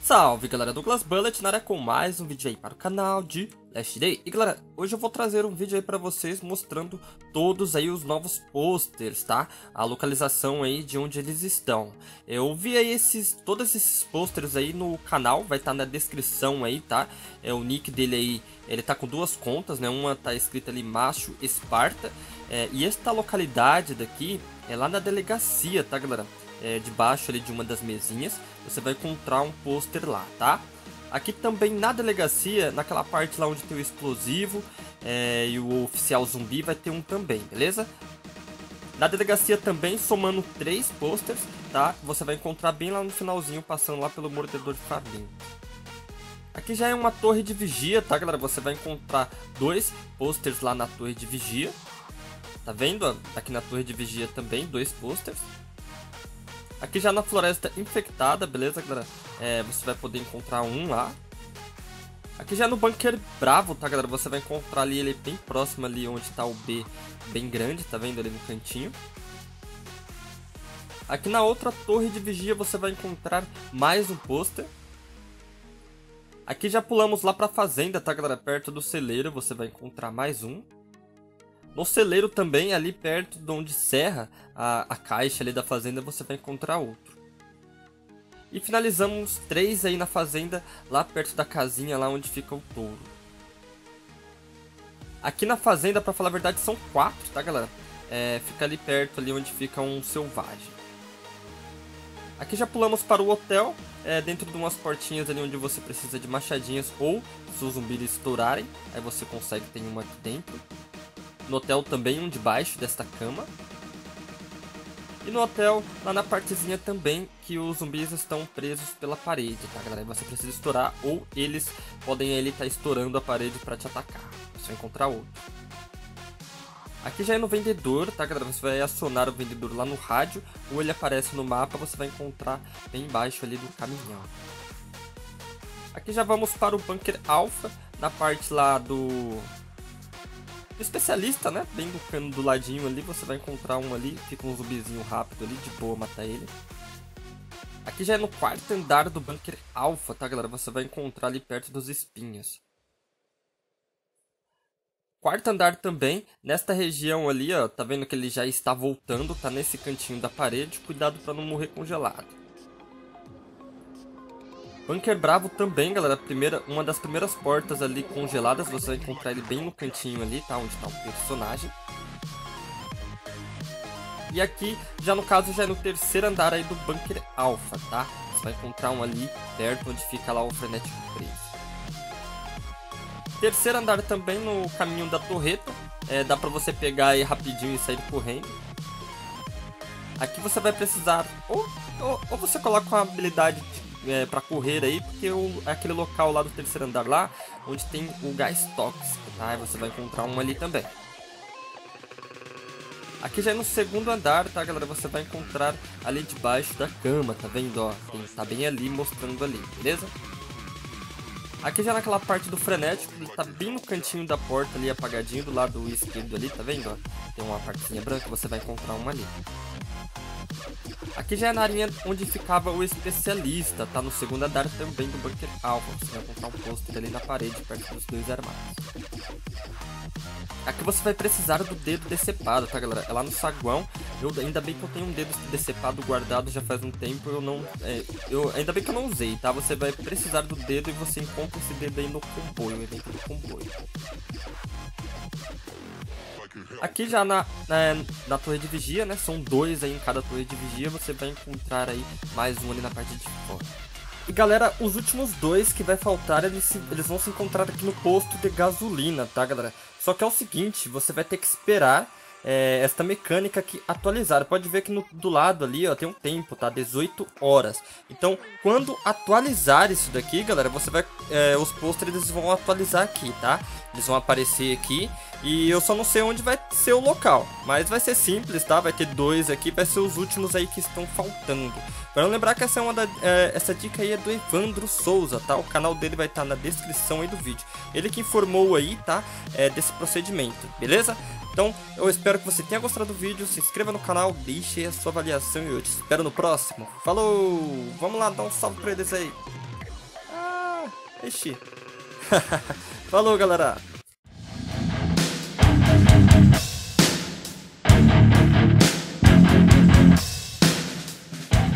Salve galera, Douglas Bullet na área com mais um vídeo aí para o canal de Last Day. E galera, hoje eu vou trazer um vídeo aí para vocês mostrando todos aí os novos posters, tá? A localização aí de onde eles estão. Eu vi aí todos esses posters aí no canal, vai estar na descrição aí, tá? O nick dele aí, ele tá com duas contas, né? Uma tá escrita ali Macho Esparta, e esta localidade daqui é lá na delegacia, tá galera? Debaixo ali de uma das mesinhas, você vai encontrar um pôster lá, tá? Aqui também na delegacia, naquela parte lá onde tem o explosivo e o oficial zumbi, vai ter um também, beleza? Na delegacia também, somando 3 posters, tá? Você vai encontrar bem lá no finalzinho, passando lá pelo mordedor de faminto. Aqui já é uma torre de vigia, tá galera? Você vai encontrar 2 posters lá na torre de vigia. Tá vendo? Aqui na torre de vigia também, 2 posters. Aqui já na floresta infectada, beleza, galera? Você vai poder encontrar um lá. Aqui já no bunker bravo, tá, galera? Você vai encontrar ali, ele bem próximo ali onde tá o B, bem grande, tá vendo ali no cantinho. Aqui na outra torre de vigia você vai encontrar mais um pôster. Aqui já pulamos lá pra fazenda, tá, galera? Perto do celeiro você vai encontrar mais um. No celeiro também, ali perto de onde serra a caixa ali da fazenda, você vai encontrar outro. E finalizamos 3 aí na fazenda, lá perto da casinha, lá onde fica o touro. Aqui na fazenda, pra falar a verdade, são 4, tá galera? Fica ali perto, ali onde fica um selvagem. Aqui já pulamos para o hotel, dentro de umas portinhas ali onde você precisa de machadinhas ou se os zumbis estourarem, aí você consegue ter uma aqui dentro. No hotel também um debaixo desta cama. E no hotel, lá na partezinha também, que os zumbis estão presos pela parede, tá galera? Você precisa estourar ou eles podem ali estar estourando a parede para te atacar. Você vai encontrar outro. Aqui já é no vendedor, tá galera? Você vai acionar o vendedor lá no rádio, ou ele aparece no mapa, você vai encontrar bem embaixo ali do caminhão. Aqui já vamos para o bunker alfa, na parte lá do especialista, né? Bem no cano do ladinho ali, você vai encontrar um ali, fica um zumbizinho rápido ali, de boa matar ele. Aqui já é no 4º andar do bunker alfa, tá galera? Você vai encontrar ali perto dos espinhos. 4º andar também, nesta região ali, ó, tá vendo que ele já está voltando, tá nesse cantinho da parede, cuidado para não morrer congelado. Bunker bravo também, galera, uma das primeiras portas ali congeladas, você vai encontrar ele bem no cantinho ali, tá, onde tá o personagem. E aqui, já no caso, já é no 3º andar aí do bunker alfa, tá? Você vai encontrar um ali perto onde fica lá o frenético preso. 3º andar também no caminho da torreta, dá pra você pegar aí rapidinho e sair correndo. Aqui você vai precisar, ou você coloca uma habilidade pra correr aí, porque é aquele local lá do 3º andar lá, onde tem o gás tóxico, tá? Você vai encontrar um ali também. Aqui já é no 2º andar, tá galera? Você vai encontrar ali debaixo da cama, tá vendo? Ó, tá bem ali, mostrando ali, beleza? Aqui já naquela parte do frenético, ele tá bem no cantinho da porta ali, apagadinho, do lado esquerdo ali, tá vendo? Ó, tem uma partezinha branca, você vai encontrar uma ali. Aqui já é na área onde ficava o especialista, tá? No 2º andar também do bunker alfa. Você vai encontrar um pôster ali na parede, perto dos 2 armários. Aqui você vai precisar do dedo decepado, tá galera? É lá no saguão. Ainda bem que eu tenho um dedo decepado guardado já faz um tempo. Ainda bem que eu não usei, tá? Você vai precisar do dedo e você encontra esse dedo aí no comboio, no evento do comboio. Aqui já na torre de vigia, né? São 2 aí em cada torre de vigia. Você vai encontrar aí mais um ali na parte de fora. E galera, os últimos 2 que vai faltar, eles vão se encontrar aqui no posto de gasolina, tá galera? Só que é o seguinte, você vai ter que esperar esta mecânica aqui atualizar. Pode ver que do lado ali, ó, tem um tempo, tá? 18 horas. Então, quando atualizar isso daqui, galera, você vai... os posters eles vão atualizar aqui, tá? Eles vão aparecer aqui. E eu só não sei onde vai ser o local, mas vai ser simples, tá? Vai ter 2 aqui, vai ser os últimos aí que estão faltando. Para não lembrar que essa dica aí é do Evandro Souza, tá? O canal dele vai estar na descrição aí do vídeo. Ele que informou aí, tá? Desse procedimento, beleza? Então, eu espero que você tenha gostado do vídeo, se inscreva no canal, deixe a sua avaliação e eu te espero no próximo. Falou! Vamos lá, dar um salve pra eles aí! Ixi. Falou, galera.